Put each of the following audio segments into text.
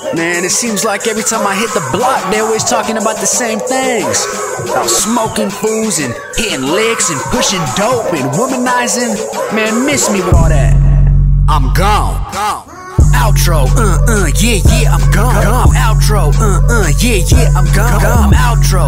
Man, it seems like every time I hit the block, they always talking about the same things. About smoking fools and hitting licks and pushing dope and womanizing. Man, miss me with all that. I'm gone. Outro, yeah, I'm gone. Outro, yeah, I'm gone. I'm outro,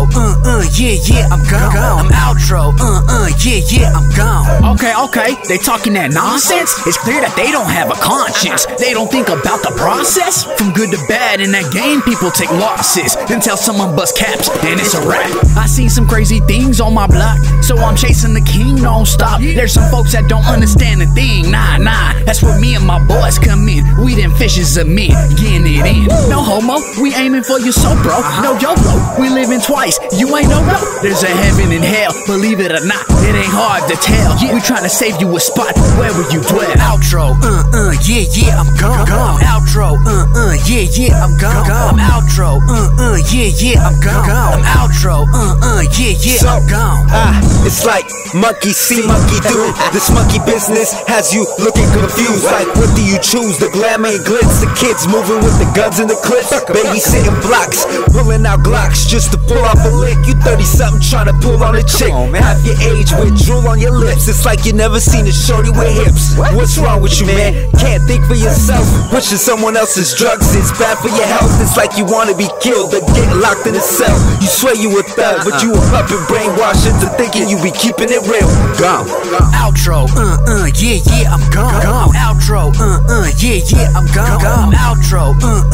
yeah, I'm gone. I'm outro, yeah, I'm gone. Okay, they talking that nonsense. It's clear that they don't have a conscience. They don't think about the process. From good to bad in that game, people take losses until someone busts caps and it's a wrap. I seen some crazy things on my block, so I'm chasing the king, don't stop. There's some folks that don't understand the thing. Nah, that's where me and my boys come in. We them fishes of men, getting it in. No homo, we aiming for your soul, bro. No YOLO, we living twice. You ain't no. There's a heaven and hell, believe it or not. It ain't hard to tell. We trying to save you a spot. Where will you dwell? Outro, yeah, I'm gone. Outro, yeah, I'm gone. I'm outro, yeah, I'm gone. I'm outro, yeah, I'm gone. It's like monkey see, monkey do. This monkey business has you looking confused. Like, what do you choose? The glamour and glitz, the kids moving with the guns and the clips, babysitting blocks, pulling out Glocks just to pull off a lick. You 30-something trying to pull on a chick, half your age with drool on your lips. It's like you never seen a shorty with hips. What's wrong with you, man? Can't think for yourself. Pushing someone else's drugs is bad for your health. It's like you wanna be killed or get locked in a cell. You swear you a thug, but you a puppet brainwashed into thinking you be keeping it real. Gone. Outro, yeah, I'm gone. Outro, yeah, I'm gone. I'm outro,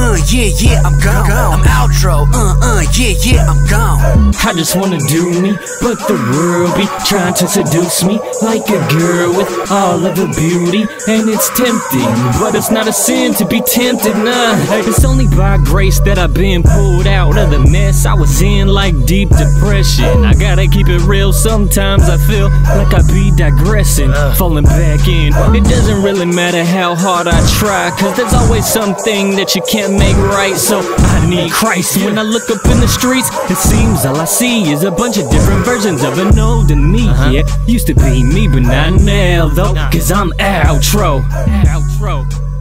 yeah, I'm gone. I'm outro, yeah, I'm gone. I just wanna do me, but the world be trying to seduce me like a girl with all of the beauty, and it's tempting, but it's not a sin to be tempted, nah. It's only by grace that I've been pulled out of the mess I was in, like deep depression. I gotta keep it real, sometimes I feel like I be digressing, falling back in. It doesn't really matter how hard I try, cause there's always something that you can't make right, so I need Christ. When I look up in the streets, it seems all I see is a bunch of different versions of an older me. Yeah, used to be me, but not now though, cause I'm outro.